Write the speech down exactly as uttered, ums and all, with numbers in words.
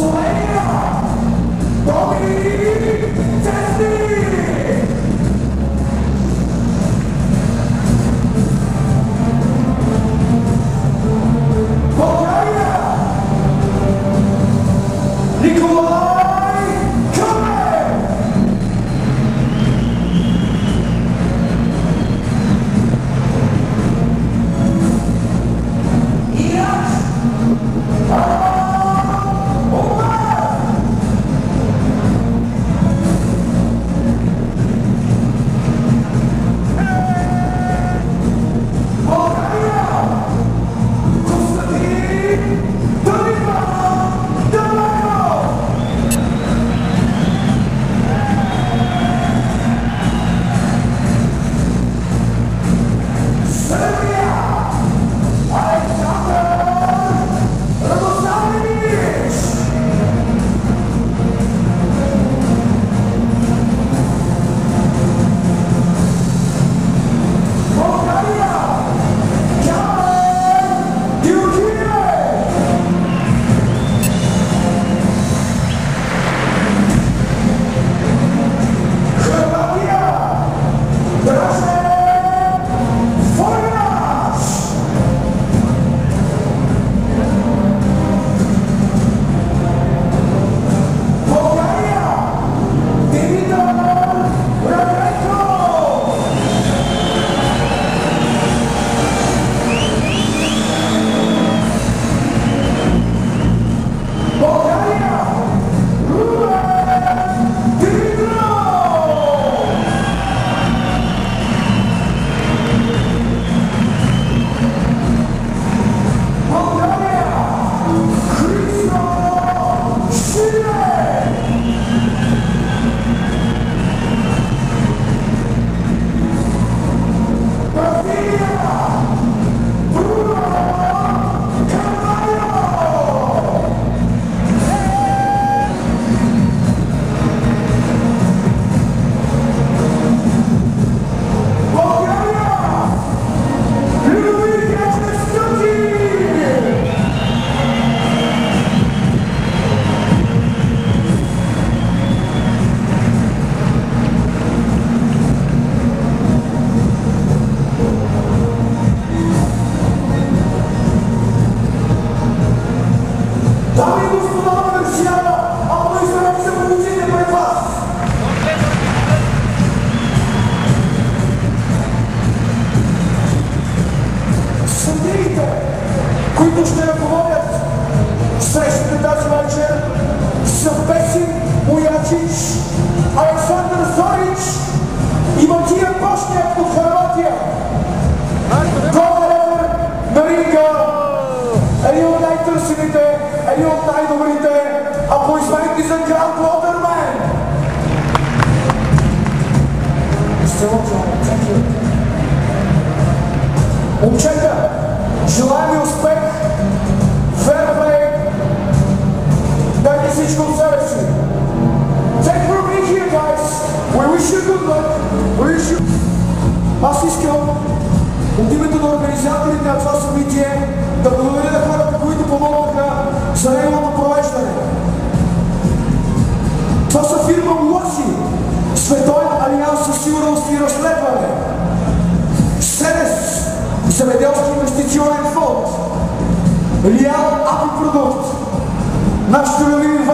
които ще ръководят срещата тази вечер, са Бесим Муячич, Александър Зорич и Матия Бошняк от Хърватия. Горе на ринга, един от най-търсените, един от най-добрите аплодисменти за Гранд Уотермен. Момчета, желаем ви успех, ферплей, дайте всичко от себе си. Thank you for being here, guys. We wish you good luck. We wish you... Аз искам от името на организаторите на това събитие да благодаря на хората, които помогнаха за неговото провеждане. Това са фирма Лоси, Световен алианс със сигурност и разследване, СЕДЕС, Земеделски инвестиционен фонд, Реал Апи продукт, нашите любими